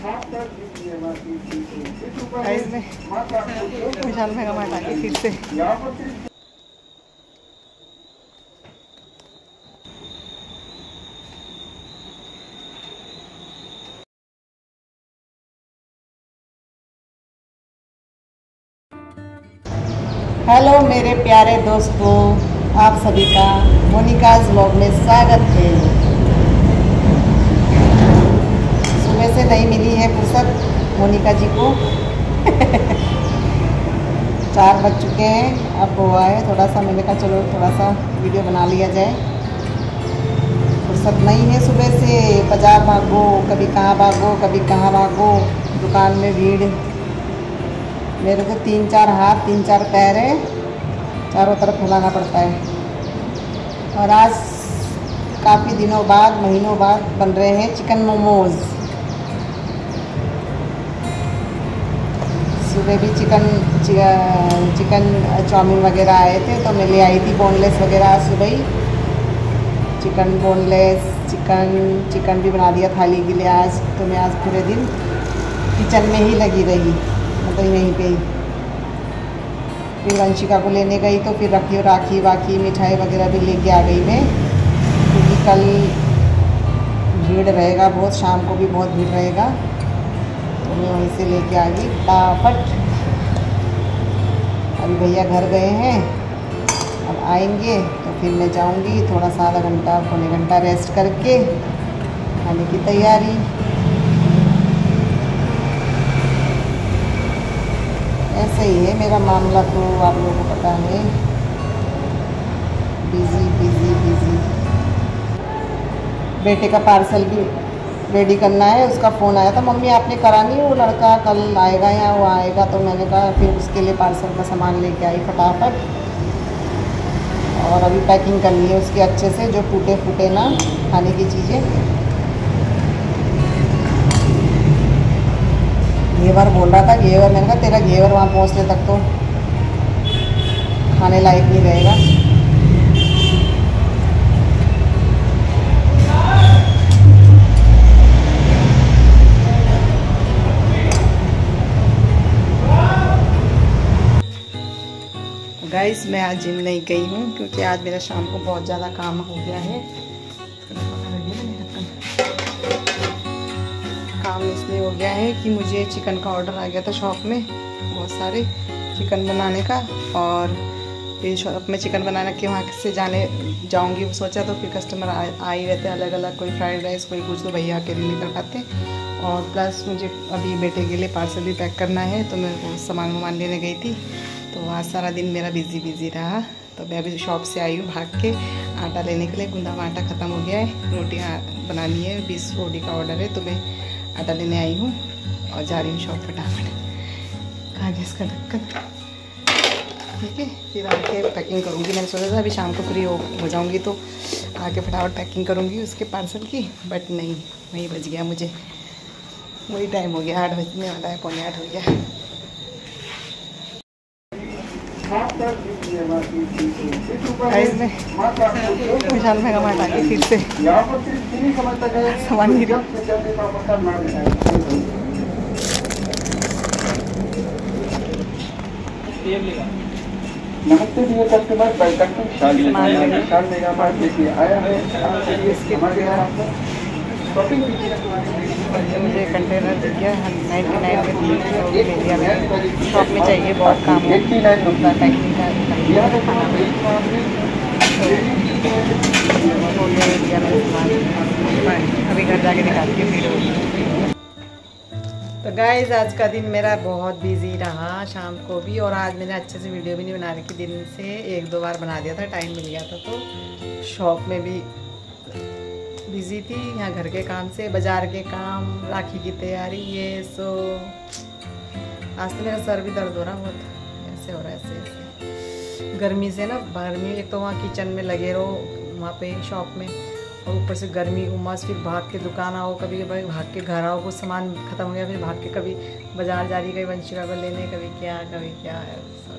विशाल mega mart आके फिर से हेलो मेरे प्यारे दोस्तों, आप सभी का मोनिकाज़ व्लॉग में स्वागत है। सुबह से नहीं मिली है फुर्सत मोनिका जी को 4 बज चुके हैं। अब हुआ है थोड़ा सा, मैंने कहा चलो थोड़ा सा वीडियो बना लिया जाए। फुर्सत नहीं है सुबह से, बाजार भागो, कभी कहाँ भागो कभी कहाँ भागो, दुकान में भीड़। मेरे को 3-4 हाथ 3-4 पैर है, चारों तरफ फैलाना पड़ता है। और आज काफ़ी दिनों बाद, महीनों बाद बन रहे हैं चिकन मोमोज़। सुबह भी चिकन चाउमीन वगैरह आए थे तो मैं ले आई थी बोनलेस वगैरह सुबह ही। चिकन बोनलेस चिकन भी बना दिया थाली के लिए आज। तो मैं आज पूरे दिन किचन में ही लगी रही, मतलब यहीं पे ही। फिर वंशिका को लेने गई तो फिर राखी वाखी मिठाई वगैरह भी लेके आ गई मैं, क्योंकि कल भीड़ रहेगा बहुत, शाम को भी बहुत भीड़ रहेगा। तो मैं वहीं से लेके आ गई फटाफट। अभी भैया घर गए हैं, अब आएंगे तो फिर मैं जाऊंगी थोड़ा सा आधा घंटा पौने घंटा रेस्ट करके खाने की तैयारी। ऐसे ही है मेरा मामला, तो आप लोगों को पता है, बिज़ी। बेटे का पार्सल भी रेडी करना है। उसका फ़ोन आया था, मम्मी आपने करा नहीं, वो लड़का कल आएगा या वो आएगा। तो मैंने कहा फिर उसके लिए पार्सल का सामान लेके आई फटाफट। और अभी पैकिंग करनी है उसकी अच्छे से, जो टूटे फूटे ना खाने की चीज़ें। घेवर बोल रहा था, घेवर। मैंने कहा तेरा घेवर वहाँ पहुँचने तक तो खाने लायक नहीं रहेगा। गाइस मैं आज जिम नहीं गई हूँ क्योंकि आज मेरा शाम को बहुत ज़्यादा काम हो गया है। काम इसलिए हो गया है कि मुझे चिकन का ऑर्डर आ गया था शॉप में, बहुत सारे चिकन बनाने का। और फिर शॉप में चिकन बनाने के वहाँ से जाऊँगी सोचा। तो फिर कस्टमर आ ही रहते अलग अलग, कोई फ्राइड राइस कोई कुछ, तो भैया अकेले नहीं कर पाते। और प्लस मुझे अभी बेटे के लिए पार्सल भी पैक करना है, तो मैं सामान वामान लेने गई थी। तो आज सारा दिन मेरा बिज़ी रहा। तो मैं अभी शॉप से आई हूँ भाग के आटा लेने के लिए। गूंदा हुआ आटा ख़त्म हो गया है, रोटियाँ बनानी है, 20 रोटी का ऑर्डर है। तो मैं आटा लेने आई हूँ और जा रही हूँ शॉप फटाफट। कहाँ गया इसका ढक्कन, ठीक है। फिर आके पैकिंग करूँगी। मैंने सोचा था अभी शाम को फ्री हो जाऊँगी तो आके फटाफट पैकिंग करूँगी उसके पार्सल की, बट नहीं, वही बज गया मुझे, वही टाइम हो गया, 8 बजने वाला है, 7:45 हो गया। विशाल मेगा मार्ट आके फिर से सामान गिरा। नमस्ते dear customer, welcome to Vishal mega mart लेके आया है शॉपिंग। मुझे कंटेनर दिख गया 99 में 3 ले लिया मैंने। शॉप में चाहिए, बहुत काम है पैकिंग का, अभी घर जाके निकालती हूँ वीडियो। तो गाइज़ आज का दिन मेरा बहुत बिजी रहा, शाम को भी। और आज मैंने अच्छे से वीडियो भी नहीं बना रही थी, दिन से 1-2 बार बना दिया था, टाइम मिल गया था। तो शॉप में भी बिज़ी थी, यहाँ घर के काम से, बाज़ार के काम, राखी की तैयारी, ये सो। आज तो मेरा सर भी दर्द हो रहा बहुत, ऐसे हो रहा है ऐसे गर्मी से ना। गर्मी एक तो वहाँ किचन में लगे रहो वहाँ पे शॉप में, और ऊपर से गर्मी उमस, फिर भाग के दुकान आओ, कभी भाग के घर आओ, कुछ सामान ख़त्म हो गया, फिर भाग के कभी बाज़ार जा रही, कभी वंशिका को लेने, कभी क्या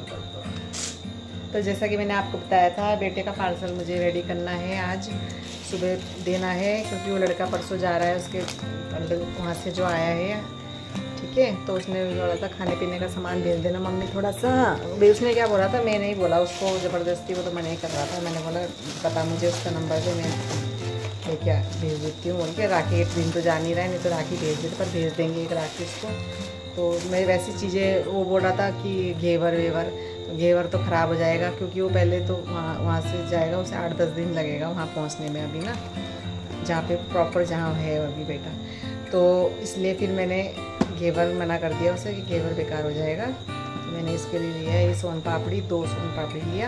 तो जैसा कि मैंने आपको बताया था, बेटे का पार्सल मुझे रेडी करना है आज सुबह देना है, क्योंकि वो लड़का परसों जा रहा है उसके वहाँ से जो आया है, ठीक है। तो उसने बोला था खाने पीने का सामान भेज देना मम्मी थोड़ा सा। उसने क्या बोला था, मैं नहीं बोला उसको ज़बरदस्ती, वो तो मना ही कर रहा था। मैंने बोला पता मुझे उसका नंबर दे, मैं क्या भेज देती हूँ बोल के। राखी एक दिन तो जा नहीं रहा है, नहीं तो राखी भेज देते, पर भेज देंगे एक राखी उसको। तो मैं वैसी चीज़ें, वो बोल रहा था कि घेवर वेवर, तो घेवर तो ख़राब हो जाएगा, क्योंकि वो पहले तो वहाँ से जाएगा, उसे 8-10 दिन लगेगा वहाँ पहुँचने में अभी ना, जहाँ पे प्रॉपर जहाँ है अभी बेटा। तो इसलिए फिर मैंने घेवर मना कर दिया उसे कि घेवर बेकार हो जाएगा। तो मैंने इसके लिए लिया ये सोन पापड़ी, 2 सोन पापड़ी लिया,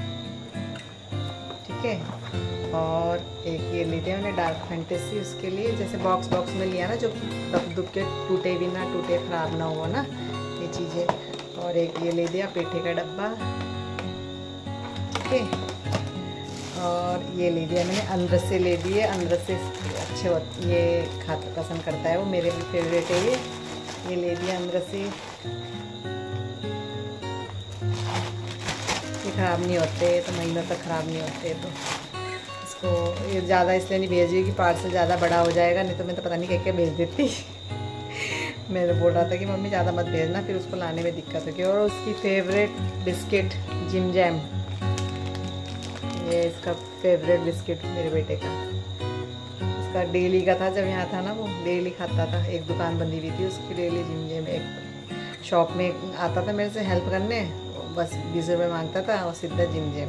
ठीक है। और एक ये ले लिया मैंने डार्क फैंटेसी, उसके लिए जैसे बॉक्स में लिया ना, जो दब दुब के टूटे भी ना, टूटे ख़राब ना हो ना, ये चीज़ें। और एक ये ले दिया पेठे का डब्बा, ठीक है। और ये ले दिया मैंने अनरसे ले दिए, अनरसे अच्छे होते, ये खाता पसंद करता है वो, मेरे भी फेवरेट है ये ले दिया अनरसे। ये ख़राब नहीं होते, तो महीनों तक ख़राब नहीं होते। तो इसको ये ज़्यादा इसलिए नहीं भेजी कि पार्सल ज़्यादा बड़ा हो जाएगा, नहीं तो मैं तो पता नहीं क्या भेज देती। मैंने बोल रहा था कि मम्मी ज़्यादा मत भेजना, फिर उसको लाने में दिक्कत होगी। और उसकी फेवरेट बिस्किट जिम जैम, ये इसका फेवरेट बिस्किट मेरे बेटे का, इसका डेली का था। जब यहाँ था ना वो डेली खाता था, एक दुकान बंदी हुई थी उसकी डेली जिम जैम। एक शॉप में आता था मेरे से हेल्प करने, बस 20 रुपये मांगता था और सीधा जिम जैम।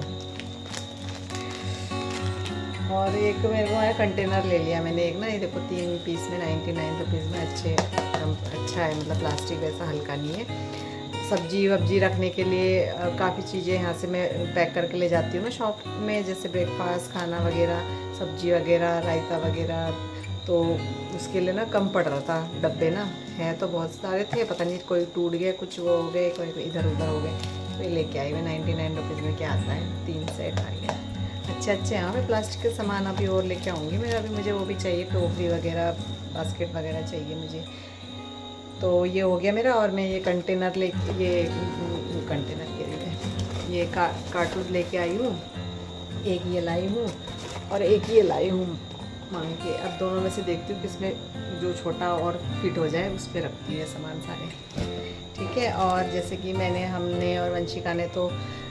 और एक मेरे को है कंटेनर ले लिया मैंने एक ना, ये देखो 3 पीस में 99 रुपीज़ में अच्छा है, मतलब प्लास्टिक वैसा हल्का नहीं है। सब्जी वब्जी रखने के लिए काफ़ी चीज़ें यहाँ से मैं पैक करके ले जाती हूँ ना शॉप में, जैसे ब्रेकफास्ट खाना वगैरह, सब्जी वगैरह, रायता वगैरह। तो उसके लिए ना कम पड़ रहा था डब्बे ना, है तो बहुत सारे थे, पता नहीं कोई टूट गए, कुछ वो हो गए, कोई इधर उधर हो गए। तो ये लेके आई मैं 99 रुपीज़ में, क्या आता है 3 सेट आ गया, अच्छे। हाँ मैं प्लास्टिक के सामान अभी और लेके आऊँगी मैं, अभी मुझे वो भी चाहिए, टोकरी वगैरह, बास्केट वगैरह चाहिए मुझे। तो ये हो गया मेरा। और मैं ये कंटेनर ले, ये कंटेनर के लिए ये कार्टून लेके आई हूँ, एक ये लाई हूँ और एक ये लाई हूँ मांग के। अब दोनों में से देखती हूँ किसमें जो छोटा और फिट हो जाए, उस पर रखती हूँ सामान सारे, ठीक है। और जैसे कि हमने और वंशिका ने तो,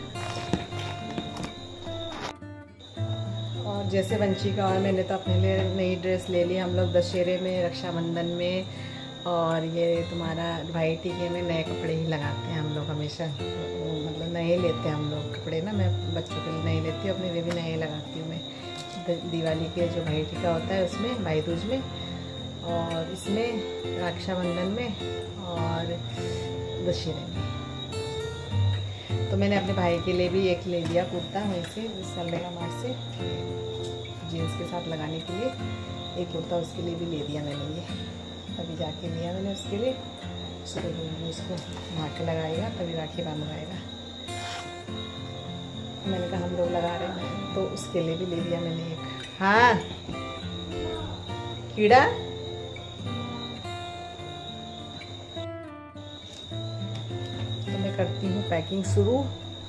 और जैसे वंशिका और मैंने तो अपने लिए नई ड्रेस ले ली हम लोग दशहरे में, रक्षाबंधन में, और ये तुम्हारा भाई टीके में नए कपड़े ही लगाते हैं हम लोग हमेशा, मतलब नए लेते हैं हम लोग कपड़े ना। मैं बच्चों के लिए नए लेती हूँ, अपने लिए भी नए लगाती हूँ मैं। दिवाली के जो भाई टीका होता है उसमें, भाई दूज में, और इसमें रक्षाबंधन में और दशहरे में। तो मैंने अपने भाई के लिए भी एक ले लिया कुर्ता वहीं से, सल्लेगा मार्ट से, जीन्स के साथ लगाने के लिए एक कुर्ता उसके लिए भी ले दिया मैंने। ये अभी जाके लिया मैंने उसके लिए, सुबह उसको नहा के लगाएगा तभी राखी बांधवाएगा। मैंने कहा हम लोग लगा रहे हैं तो उसके लिए भी ले लिया मैंने एक। हाँ कीड़ा, तो मैं करती हूँ पैकिंग शुरू।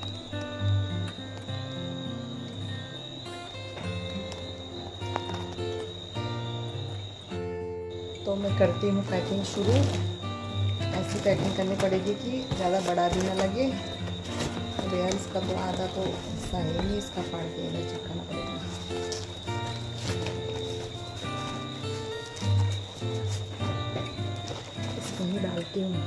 तो मैं करती हूँ पैकिंग शुरू। ऐसी पैकिंग करनी पड़ेगी कि ज़्यादा बड़ा भी ना लगे। यार इसका तो आधा तो हिस्सा है नहीं, इसका फाड़ के इधर चिपकाना पड़ेगा। इसको ही डालती हूँ।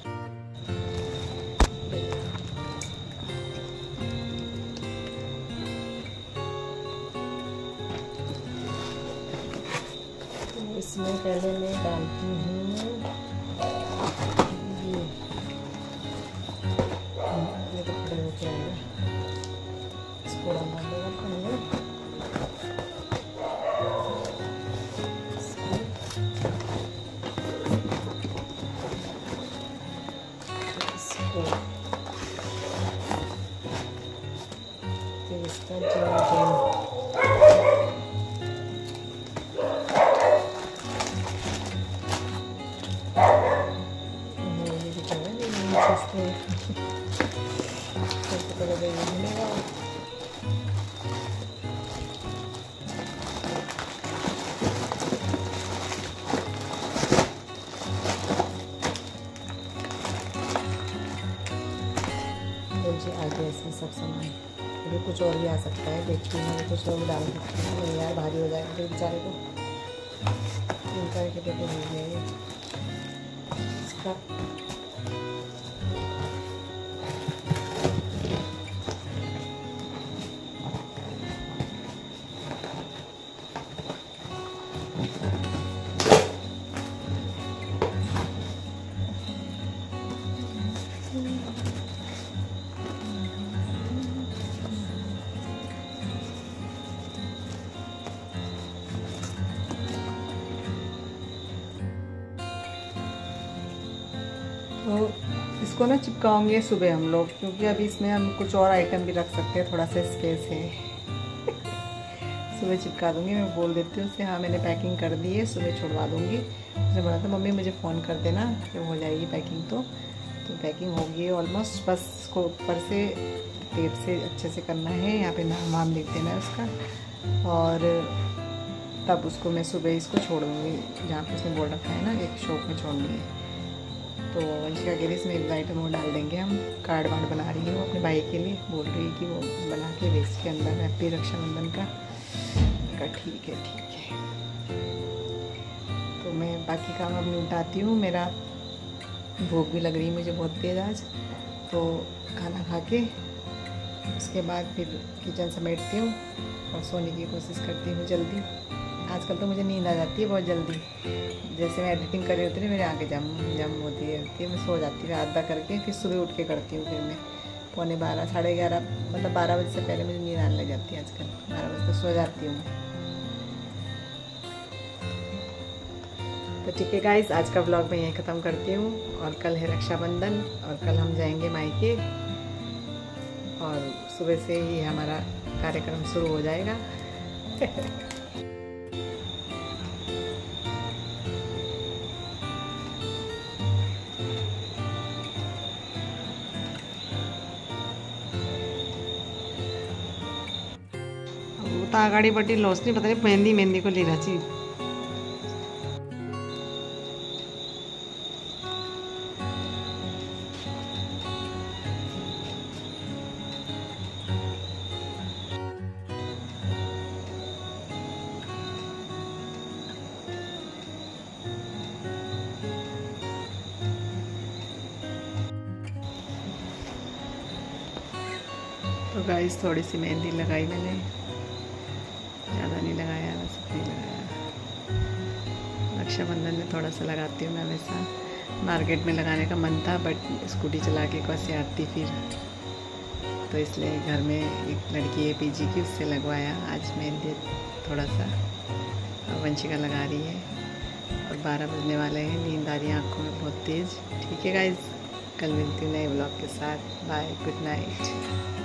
इसमें पहले मैं डालती हूँ ये तो खड़े होके आएगा, इसको डालना पड़ेगा पहले। इसको फिर इसका जैम इसमें सब सामान। अभी कुछ और भी आ सकता है, देखती हूँ मैं कुछ और भी डाल सकती हूँ। नहीं यार भारी हो जाएगा फिर बेचारे को। 3 करके तो हो गया ये इसका। तो इसको ना चिपकाओगे सुबह हम लोग, क्योंकि अभी इसमें हम कुछ और आइटम भी रख सकते हैं, थोड़ा सा स्पेस है। सुबह चिपका दूंगी, मैं बोल देती हूँ उससे हाँ मैंने पैकिंग कर दी है, सुबह छुड़वा दूंगी। उसने बोला था मम्मी मुझे फ़ोन कर देना जब हो जाएगी पैकिंग। तो पैकिंग होगी ऑलमोस्ट, बस इसको ऊपर से टेप से अच्छे से करना है, यहाँ पे नाम वाम लिख देना है उसका, और तब उसको मैं सुबह इसको छोड़ दूँगी जहाँ पे उसने बोल रखा है ना, एक शॉप में छोड़नी है। तो वंशिका कह रही इसमें एक आइटम वो डाल देंगे हम। कार्ड वार्ड बना रही है वो अपने भाई के लिए, बोल रही है कि वो बना के भेज के अंदर हैप्पी रक्षाबंधन का। ठीक है ठीक है। तो मैं बाकी काम अब निपटाती हूँ, मेरा भूख भी लग रही है मुझे बहुत तेज़ आज। तो खाना खा के उसके बाद फिर किचन समेटती हूँ और सोने की कोशिश करती हूँ जल्दी। आजकल तो मुझे नींद आ जाती है बहुत जल्दी, जैसे मैं एडिटिंग कर रही होती है मेरे आगे जम होती है, मैं सो जाती हूँ आधा करके, फिर सुबह उठ के करती हूँ। फिर मैं 11:15 11:30 मतलब 12 बजे से पहले मुझे नींद आने लग जाती है आजकल। 12 बजे तो सो जाती हूँ मैं। तो ठीक है गाइस, आज का व्लॉग मैं यहीं ख़त्म करती हूँ। और कल है रक्षाबंधन और कल हम जाएंगे मायके, और सुबह से ही हमारा कार्यक्रम शुरू हो जाएगा। तो आगाड़ी बटी लोस नहीं पता नहीं मेहंदी को ले रही। तो गाइस थोड़ी सी मेहंदी लगाई मैंने, ज़्यादा नहीं लगाया, बस नहीं लगाया। रक्षाबंधन में थोड़ा सा लगाती हूँ मैं हमेशा। मार्केट में लगाने का मन था बट स्कूटी चला के कैसे आती फिर, तो इसलिए घर में एक लड़की है पीजी की, उससे लगवाया आज मेहंदी थोड़ा सा। और वंशिका लगा रही है और 12 बजने वाले हैं, नींद आ रही है आँखों में बहुत तेज़। ठीक है गाइस, कल मिलती हूँ नए ब्लॉग के साथ। Bye, good night.